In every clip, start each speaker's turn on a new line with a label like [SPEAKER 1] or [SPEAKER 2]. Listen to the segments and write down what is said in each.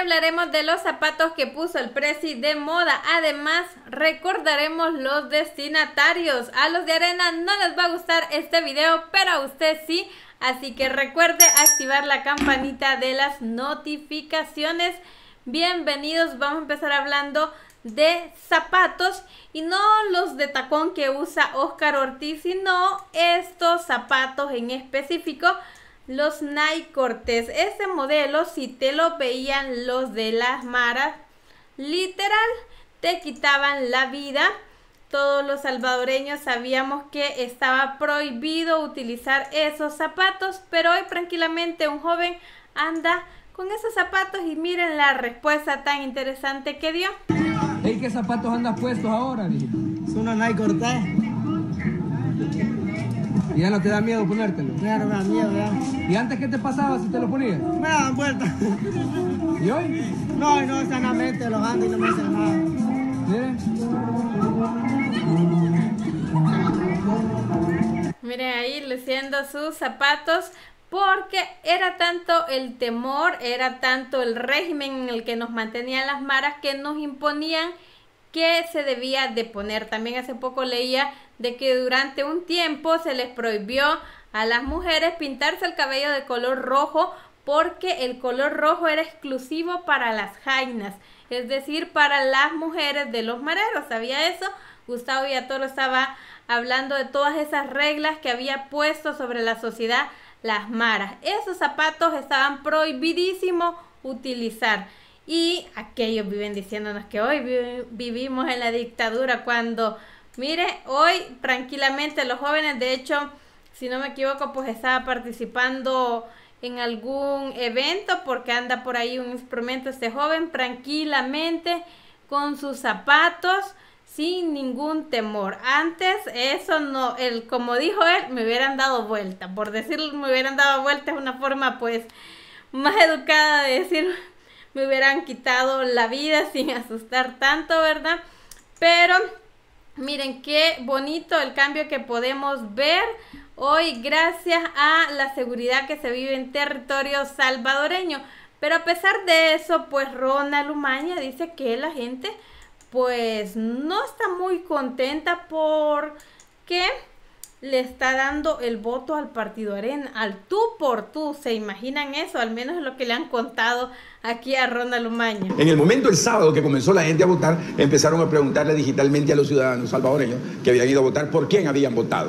[SPEAKER 1] hablaremos de los zapatos que puso el presi de moda. Además, recordaremos los destinatarios. A los de Arena no les va a gustar este video, pero a usted sí. Así que recuerde activar la campanita de las notificaciones. Bienvenidos, vamos a empezar hablando de zapatos y no los de tacón que usa Oscar Ortiz, sino estos zapatos en específico, los Nike Cortez. Este modelo, si te lo veían los de las maras, literal te quitaban la vida. Todos los salvadoreños sabíamos que estaba prohibido utilizar esos zapatos, pero hoy tranquilamente un joven anda con esos zapatos y miren la respuesta tan interesante que dio.
[SPEAKER 2] Hey, ¿qué zapatos andas puestos ahora, mijito?
[SPEAKER 3] Son unos Nike Cortez.
[SPEAKER 2] ¿Y ya no te da miedo ponértelo?
[SPEAKER 3] Ya no me da miedo, ya.
[SPEAKER 2] ¿Y antes qué te pasaba si te lo ponías?
[SPEAKER 3] Me daban vueltas.
[SPEAKER 2] ¿Y hoy?
[SPEAKER 3] No, sanamente los ando y no me hacen nada.
[SPEAKER 1] Miren ahí luciendo sus zapatos, porque era tanto el temor, era tanto el régimen en el que nos mantenían las maras que nos imponían que se debía de poner. También hace poco leía de que durante un tiempo se les prohibió a las mujeres pintarse el cabello de color rojo, porque el color rojo era exclusivo para las jainas, es decir, para las mujeres de los mareros. ¿Sabía eso? Gustavo Villatoro estaba hablando de todas esas reglas que había puesto sobre la sociedad las maras. Esos zapatos estaban prohibidísimos utilizar. Y aquellos viven diciéndonos que hoy vivimos en la dictadura, cuando, mire, hoy tranquilamente los jóvenes, de hecho, si no me equivoco, pues estaba participando en algún evento, porque anda por ahí un instrumento este joven, tranquilamente, con sus zapatos, sin ningún temor. Antes eso no, como dijo él, me hubieran dado vuelta. Por decirlo, me hubieran dado vuelta es una forma pues más educada de decir, me hubieran quitado la vida sin asustar tanto, ¿verdad? Pero miren qué bonito el cambio que podemos ver hoy gracias a la seguridad que se vive en territorio salvadoreño. Pero a pesar de eso, pues Ronald Umaña dice que la gente pues no está muy contenta porque le está dando el voto al partido Arena, al tú por tú. ¿Se imaginan eso? Al menos es lo que le han contado aquí a Ronald Umaña.
[SPEAKER 4] En el momento el sábado que comenzó la gente a votar, empezaron a preguntarle digitalmente a los ciudadanos salvadoreños que habían ido a votar por quién habían votado.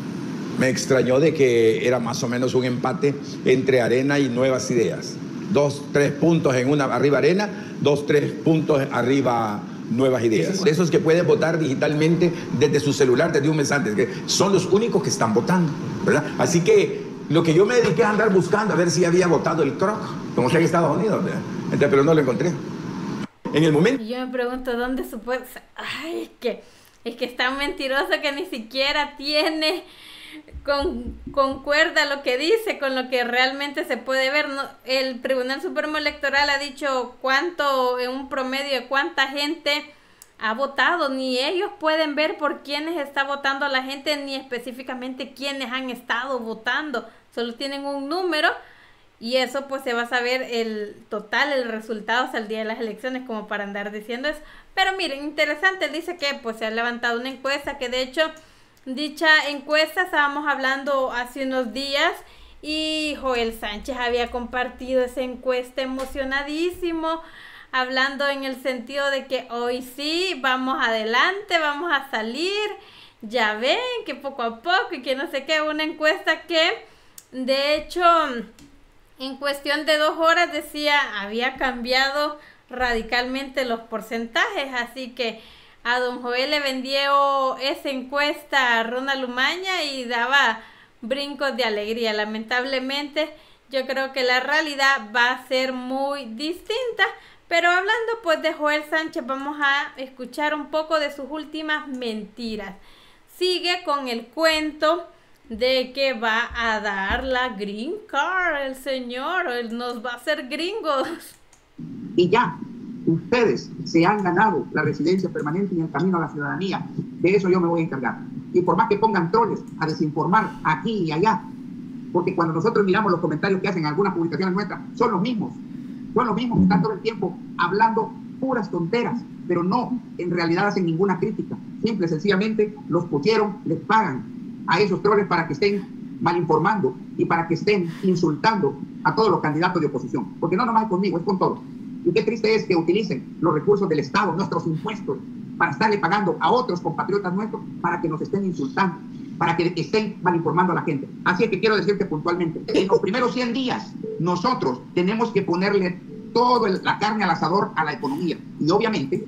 [SPEAKER 4] Me extrañó de que era más o menos un empate entre Arena y Nuevas Ideas. 2-3 puntos en una arriba Arena, 2-3 puntos arriba Nuevas Ideas. De esos que pueden votar digitalmente desde su celular, desde un mensaje, que son los únicos que están votando, ¿verdad? Así que lo que yo me dediqué a andar buscando a ver si había votado el Croc, como sea en Estados Unidos, ¿verdad? Entonces, pero no lo encontré. En el momento...
[SPEAKER 1] Yo me pregunto dónde supuesto... Ay, es que es tan mentiroso que ni siquiera tiene... concuerda lo que dice con lo que realmente se puede ver. No, el Tribunal Supremo Electoral ha dicho cuánto, en un promedio de cuánta gente ha votado. Ni ellos pueden ver por quiénes está votando la gente, ni específicamente quiénes han estado votando. Solo tienen un número y eso pues se va a saber el total, el resultado hasta el día de las elecciones, como para andar diciendo eso. Pero miren, interesante, él dice que pues se ha levantado una encuesta, que de hecho dicha encuesta estábamos hablando hace unos días y Joel Sánchez había compartido esa encuesta emocionadísimo, hablando en el sentido de que hoy sí, vamos adelante, vamos a salir, ya ven que poco a poco y que no sé qué, una encuesta que de hecho en cuestión de 2 horas decía, había cambiado radicalmente los porcentajes, así que a don Joel le vendió esa encuesta a Ronald Umaña y daba brincos de alegría. Lamentablemente yo creo que la realidad va a ser muy distinta. Pero hablando pues de Joel Sánchez, vamos a escuchar un poco de sus últimas mentiras. Sigue con el cuento de que va a dar la green card el señor, él nos va a hacer gringos.
[SPEAKER 5] Y ya, ustedes se han ganado la residencia permanente y el camino a la ciudadanía. De eso yo me voy a encargar. Y por más que pongan troles a desinformar aquí y allá, porque cuando nosotros miramos los comentarios que hacen algunas publicaciones nuestras, son los mismos. Son los mismos que están todo el tiempo hablando puras tonteras, pero no, en realidad hacen ninguna crítica. Simple y sencillamente los pusieron, les pagan a esos troles para que estén mal informando y para que estén insultando a todos los candidatos de oposición. Porque no nomás conmigo, es con todos. Y qué triste es que utilicen los recursos del Estado, nuestros impuestos, para estarle pagando a otros compatriotas nuestros para que nos estén insultando, para que estén mal informando a la gente. Así es que quiero decirte puntualmente, en los primeros 100 días nosotros tenemos que ponerle toda la carne al asador a la economía. Y obviamente,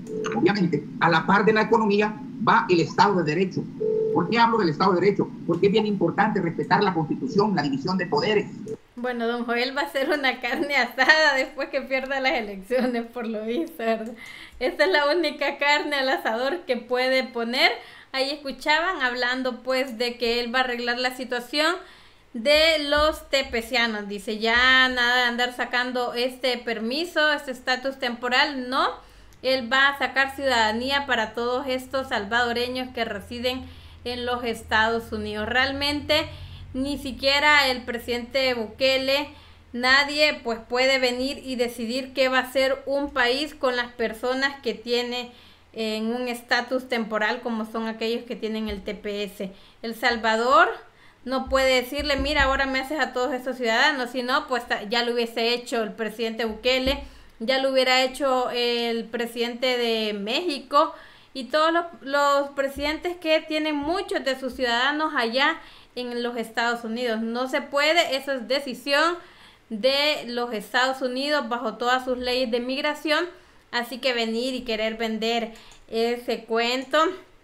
[SPEAKER 5] a la par de la economía va el Estado de Derecho. ¿Por qué hablo del Estado de Derecho? Porque es bien importante respetar la Constitución, la división de poderes.
[SPEAKER 1] Bueno, don Joel va a hacer una carne asada después que pierda las elecciones, por lo visto, ¿verdad? Esta es la única carne al asador que puede poner. Ahí escuchaban hablando pues de que él va a arreglar la situación de los tepecianos. Dice, ya nada de andar sacando este permiso, este estatus temporal, no. Él va a sacar ciudadanía para todos estos salvadoreños que residen en los Estados Unidos. Realmente ni siquiera el presidente Bukele, nadie pues puede venir y decidir qué va a ser un país con las personas que tiene en un estatus temporal como son aquellos que tienen el TPS. El Salvador no puede decirle, mira, ahora me haces a todos estos ciudadanos, si no, pues ya lo hubiese hecho el presidente Bukele, ya lo hubiera hecho el presidente de México y todos los presidentes que tienen muchos de sus ciudadanos allá en los Estados Unidos. No se puede, eso es decisión de los Estados Unidos bajo todas sus leyes de migración, así que venir y querer vender ese cuento,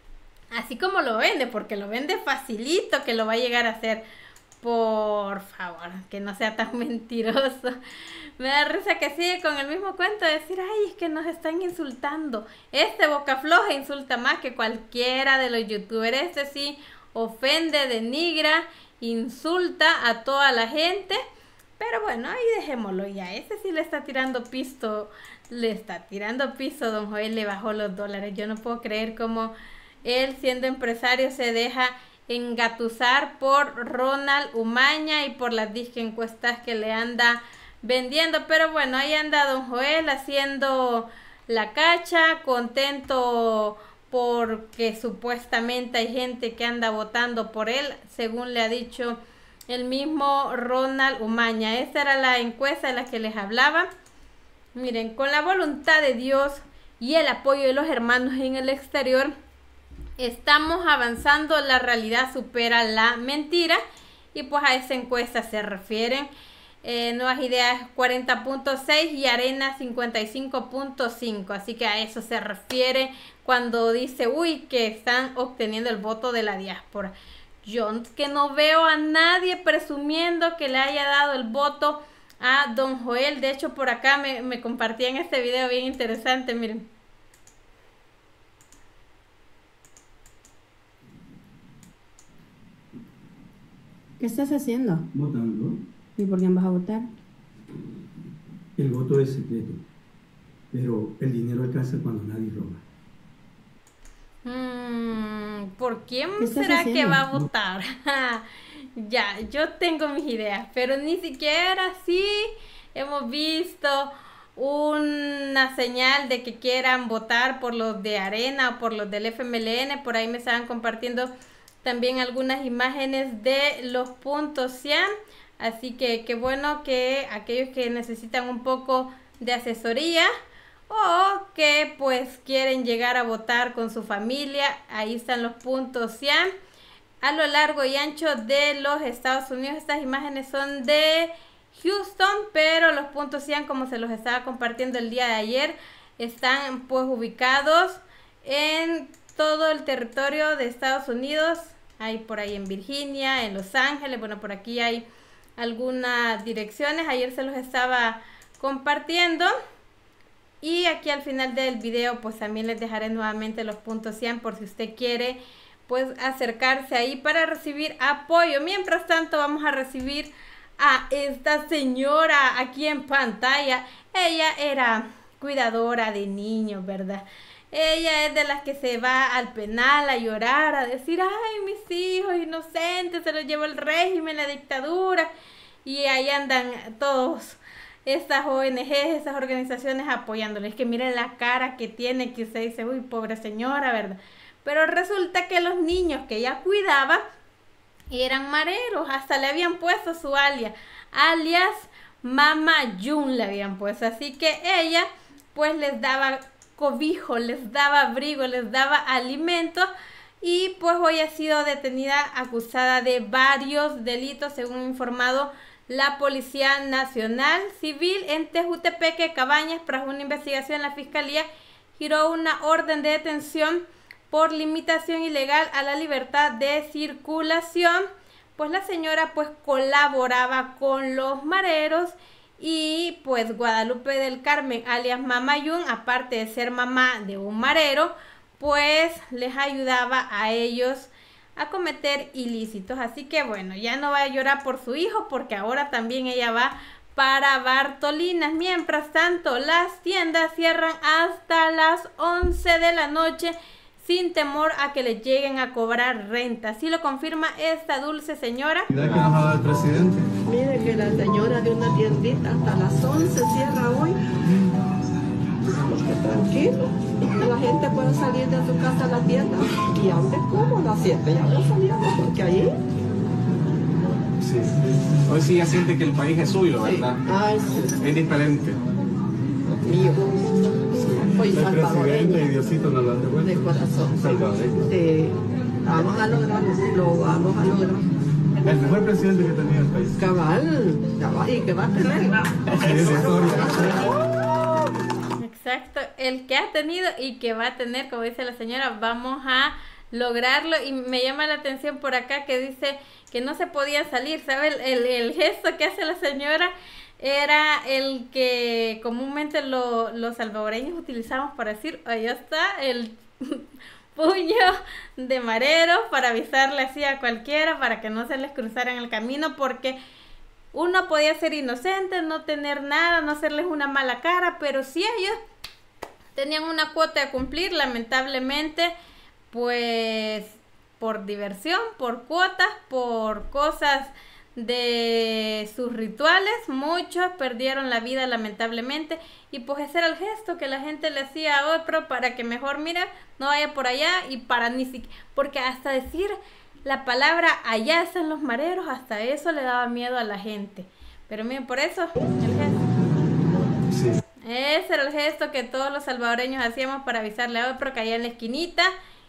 [SPEAKER 1] así como lo vende, porque lo vende facilito que lo va a llegar a hacer, por favor, que no sea tan mentiroso. Me da risa que sigue con el mismo cuento de decir, ay, es que nos están insultando. Este boca floja insulta más que cualquiera de los youtubers. Este sí ofende, denigra, insulta a toda la gente. Pero bueno, ahí dejémoslo ya. Este sí le está tirando pisto. Le está tirando piso, don Joel le bajó los dólares. Yo no puedo creer cómo él, siendo empresario, se deja engatusar por Ronald Umaña y por las disque encuestas que le anda vendiendo. Pero bueno, ahí anda don Joel haciendo la cacha, contento porque supuestamente hay gente que anda votando por él, según le ha dicho el mismo Ronald Umaña. Esta era la encuesta de la que les hablaba. Miren, con la voluntad de Dios y el apoyo de los hermanos en el exterior, estamos avanzando, la realidad supera la mentira. Y pues a esa encuesta se refieren. Nuevas Ideas 40.6 y Arena 55.5. Así que a eso se refiere cuando dice, uy, que están obteniendo el voto de la diáspora. Yo que no veo a nadie presumiendo que le haya dado el voto a don Joel. De hecho, por acá me compartían este video bien interesante, miren.
[SPEAKER 6] ¿Qué estás haciendo?
[SPEAKER 7] Votando.
[SPEAKER 6] ¿Y por quién vas a votar?
[SPEAKER 7] El voto es secreto, pero el dinero alcanza cuando nadie roba.
[SPEAKER 1] ¿Por quién será que va a votar? Ya, yo tengo mis ideas, pero ni siquiera así hemos visto una señal de que quieran votar por los de Arena o por los del FMLN. Por ahí me estaban compartiendo también algunas imágenes de los puntos Cian. Así que qué bueno que aquellos que necesitan un poco de asesoría o que pues quieren llegar a votar con su familia, ahí están los puntos Cian a lo largo y ancho de los Estados Unidos. Estas imágenes son de Houston, pero los puntos Cian, como se los estaba compartiendo el día de ayer, están pues ubicados en todo el territorio de Estados Unidos. Hay por ahí en Virginia, en Los Ángeles, bueno, por aquí hay algunas direcciones, ayer se los estaba compartiendo. Y aquí al final del video pues también les dejaré nuevamente los puntos Cian por si usted quiere pues acercarse ahí para recibir apoyo. Mientras tanto vamos a recibir a esta señora aquí en pantalla. Ella era cuidadora de niños, ¿verdad? Ella es de las que se va al penal a llorar, a decir, ay, mis hijos inocentes, se los llevó el régimen, la dictadura. Y ahí andan todos estas ONGs, estas organizaciones apoyándoles. Que miren la cara que tiene, que usted dice, uy, pobre señora, ¿verdad? Pero resulta que los niños que ella cuidaba eran mareros, hasta le habían puesto su alias Mama Jun le habían puesto, así que ella pues les daba cobijo, les daba abrigo, les daba alimento, y pues hoy ha sido detenida acusada de varios delitos, según informado la Policía Nacional Civil en Tejutepeque, Cabañas. Tras una investigación, la Fiscalía giró una orden de detención por limitación ilegal a la libertad de circulación, pues la señora pues colaboraba con los mareros, y pues Guadalupe del Carmen alias Mama Jun, aparte de ser mamá de un marero, pues les ayudaba a ellos a cometer ilícitos. Así que bueno, ya no va a llorar por su hijo, porque ahora también ella va para Bartolinas. Mientras tanto, las tiendas cierran hasta las 11 de la noche sin temor a que les lleguen a cobrar renta. Así lo confirma esta dulce señora.
[SPEAKER 7] ¿Qué nos ha dado el presidente?
[SPEAKER 8] Mire que la señora de una tiendita hasta las 11 cierra hoy. Porque tranquilo, la gente puede salir de su casa a la tienda y antes como las 7 ya no salíamos, porque allí...
[SPEAKER 7] Sí. Hoy sí ya siente que el país es suyo, ¿verdad?
[SPEAKER 8] Sí. Ay, sí.
[SPEAKER 7] Es diferente.
[SPEAKER 8] Mío. Soy
[SPEAKER 7] El presidente
[SPEAKER 8] salvadoreña.
[SPEAKER 7] y Diosito nos lo han devuelto.
[SPEAKER 8] De corazón.
[SPEAKER 7] Salvadoreño.
[SPEAKER 8] Sí. Vamos a lograrlo, lo vamos a lograr.
[SPEAKER 7] El mejor presidente que ha tenido el país.
[SPEAKER 8] Cabal, y que va a tener.
[SPEAKER 7] Sí, es historia.
[SPEAKER 1] Exacto, el que ha tenido y que va a tener, como dice la señora, vamos a lograrlo. Y me llama la atención por acá que dice que no se podía salir, ¿sabe? El gesto que hace la señora era el que comúnmente los salvadoreños utilizamos para decir, ahí está el puño de marero, para avisarle así a cualquiera, para que no se les cruzara en el camino, porque uno podía ser inocente, no tener nada, no hacerles una mala cara, pero si ellos tenían una cuota de cumplir, lamentablemente, pues por diversión, por cuotas, por cosas de sus rituales, muchos perdieron la vida lamentablemente. Y pues ese era el gesto que la gente le hacía a otro para que mejor, mira, no vaya por allá, y para ni siquiera, porque hasta decir la palabra allá están los mareros, hasta eso le daba miedo a la gente. Pero miren, por eso el gesto.
[SPEAKER 7] Sí.
[SPEAKER 1] Ese era el gesto que todos los salvadoreños hacíamos para avisarle a otro que allá en la esquinita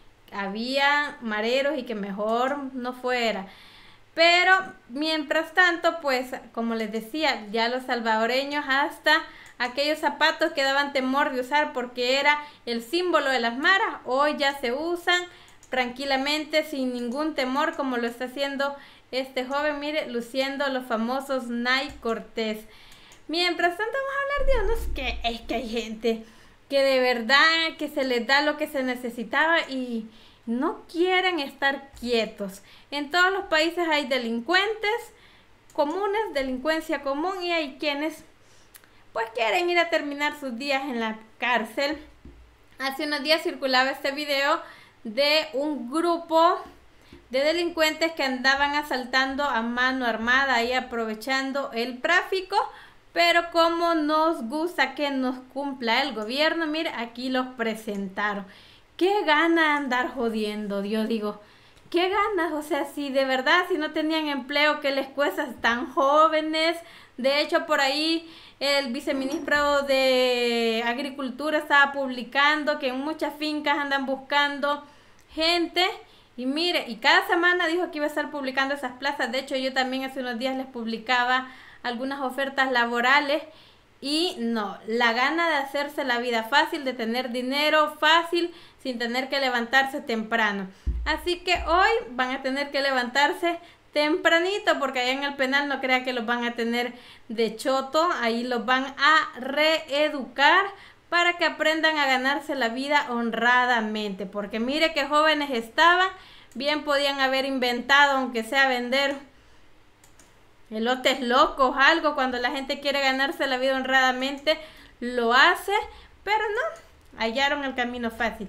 [SPEAKER 1] había mareros y que mejor no fuera. Pero mientras tanto, pues como les decía, ya los salvadoreños hasta aquellos zapatos que daban temor de usar porque era el símbolo de las maras, hoy ya se usan tranquilamente sin ningún temor, como lo está haciendo este joven, mire, luciendo los famosos Nike Cortés. Mientras tanto, vamos a hablar de unos que es que hay gente que de verdad que se les da lo que se necesitaba y no quieren estar quietos. En todos los países hay delincuentes comunes, delincuencia común, y hay quienes pues quieren ir a terminar sus días en la cárcel. Hace unos días circulaba este video de un grupo de delincuentes que andaban asaltando a mano armada y aprovechando el tráfico, pero como nos gusta que nos cumpla el gobierno, mire, aquí los presentaron. Qué gana andar jodiendo, yo digo, qué ganas, o sea, si de verdad, si no tenían empleo, ¿qué les cuesta? Tan jóvenes. De hecho, por ahí el viceministro de Agricultura estaba publicando que en muchas fincas andan buscando gente, y mire, y cada semana dijo que iba a estar publicando esas plazas. De hecho, yo también hace unos días les publicaba algunas ofertas laborales, y no, la gana de hacerse la vida fácil, de tener dinero fácil sin tener que levantarse temprano. Así que hoy van a tener que levantarse tempranito, porque allá en el penal no crea que los van a tener de choto, ahí los van a reeducar para que aprendan a ganarse la vida honradamente, porque mire que jóvenes estaban, bien podían haber inventado, aunque sea vender elotes locos, algo, cuando la gente quiere ganarse la vida honradamente, lo hace, pero no, hallaron el camino fácil.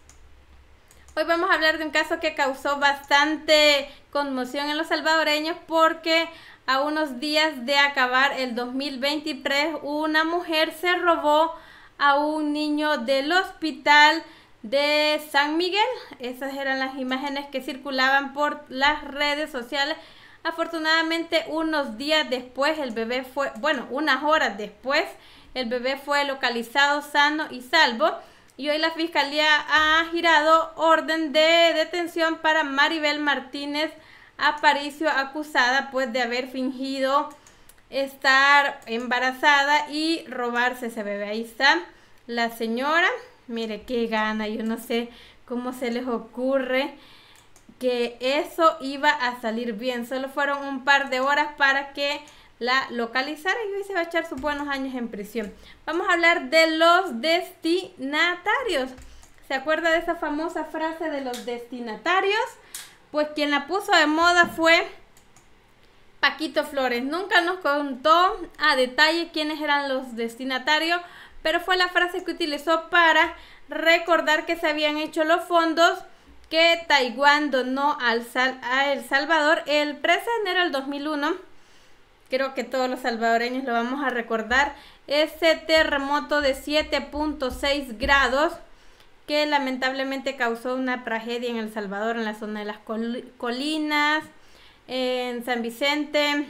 [SPEAKER 1] Hoy vamos a hablar de un caso que causó bastante conmoción en los salvadoreños, porque a unos días de acabar el 2023, una mujer se robó a un niño del hospital de San Miguel. Esas eran las imágenes que circulaban por las redes sociales. Afortunadamente, unos días después el bebé fue, bueno, unas horas después, el bebé fue localizado sano y salvo. Y hoy la Fiscalía ha girado orden de detención para Maribel Martínez Aparicio, acusada pues de haber fingido estar embarazada y robarse ese bebé. Ahí está la señora. Mire qué gana, yo no sé cómo se les ocurre que eso iba a salir bien. Solo fueron un par de horas para que la localizara y hoy se va a echar sus buenos años en prisión. Vamos a hablar de los destinatarios. ¿Se acuerda de esa famosa frase de los destinatarios? Pues quien la puso de moda fue Paquito Flores. Nunca nos contó a detalle quiénes eran los destinatarios, pero fue la frase que utilizó para recordar que se habían hecho los fondos que Taiwán donó a El Salvador el 13 de enero del 2001. Creo que todos los salvadoreños lo vamos a recordar. Ese terremoto de 7.6 grados que lamentablemente causó una tragedia en El Salvador, en la zona de las colinas, en San Vicente.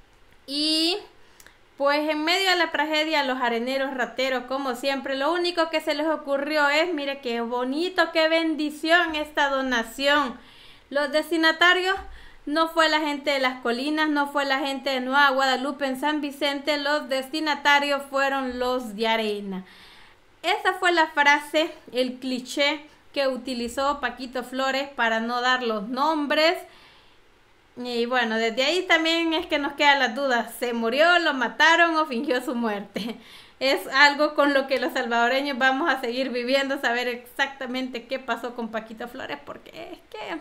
[SPEAKER 1] Y pues en medio de la tragedia, los areneros rateros, como siempre, lo único que se les ocurrió es, mire qué bonito, qué bendición esta donación. Los destinatarios no fue la gente de las colinas, no fue la gente de Nueva Guadalupe en San Vicente, los destinatarios fueron los de arena. Esa fue la frase, el cliché que utilizó Paquito Flores para no dar los nombres. Y bueno, desde ahí también es que nos quedan las dudas. ¿Se murió, lo mataron o fingió su muerte? Es algo con lo que los salvadoreños vamos a seguir viviendo, saber exactamente qué pasó con Paquito Flores, porque es que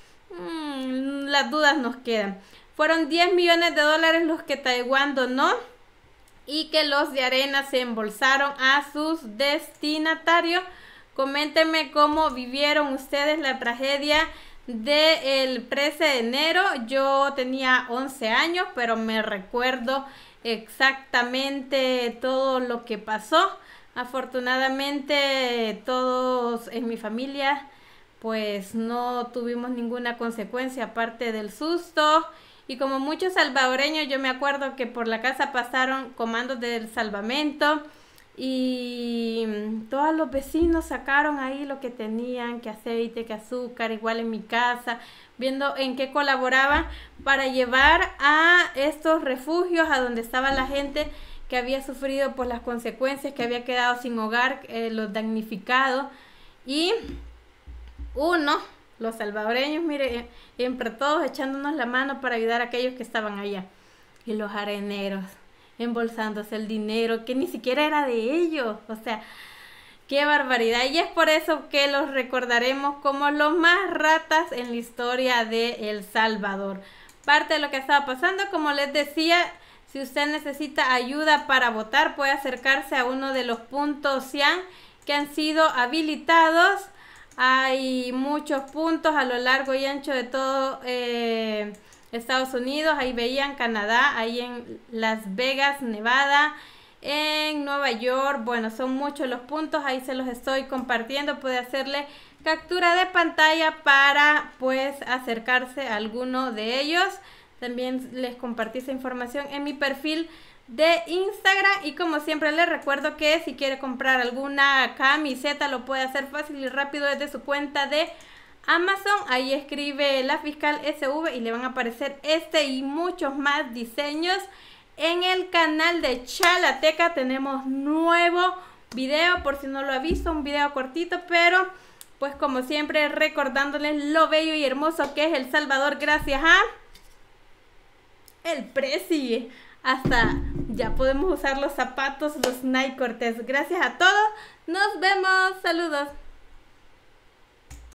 [SPEAKER 1] las dudas nos quedan. Fueron 10 millones de dólares los que Taiwán donó y que los de arena se embolsaron a sus destinatarios. Coméntenme cómo vivieron ustedes la tragedia del 13 de enero. Yo tenía 11 años, pero me recuerdo exactamente todo lo que pasó. Afortunadamente todos en mi familia pues no tuvimos ninguna consecuencia aparte del susto. Y como muchos salvadoreños, yo me acuerdo que por la casa pasaron comandos del salvamento y todos los vecinos sacaron ahí lo que tenían, que aceite, que azúcar, igual en mi casa, viendo en qué colaboraban para llevar a estos refugios a donde estaba la gente que había sufrido por las consecuencias, que había quedado sin hogar, los damnificados. Y los salvadoreños, mire, entre todos echándonos la mano para ayudar a aquellos que estaban allá. Y los areneros embolsándose el dinero que ni siquiera era de ellos. O sea, qué barbaridad. Y es por eso que los recordaremos como los más ratas en la historia de El Salvador. Parte de lo que estaba pasando, como les decía, si usted necesita ayuda para votar, puede acercarse a uno de los puntos CIAN que han sido habilitados. Hay muchos puntos a lo largo y ancho de todo Estados Unidos. Ahí veían Canadá, ahí en Las Vegas, Nevada, en Nueva York. Bueno, son muchos los puntos, ahí se los estoy compartiendo. Puede hacerle captura de pantalla para pues acercarse a alguno de ellos. También les compartí esa información en mi perfil de Instagram. Y como siempre les recuerdo que si quiere comprar alguna camiseta lo puede hacer fácil y rápido desde su cuenta de Amazon. Ahí escribe La Fiscal SV y le van a aparecer este y muchos más diseños. En el canal de Chalateca tenemos nuevo video, por si no lo ha visto, un video cortito, pero pues como siempre recordándoles lo bello y hermoso que es El Salvador gracias a el Prezi. Hasta ya podemos usar los zapatos, los Nike Cortez. Gracias a todos. Nos vemos. Saludos.